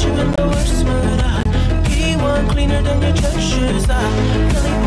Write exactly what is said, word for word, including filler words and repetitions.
you in the worst mood. I be one cleaner than your church shoes. I really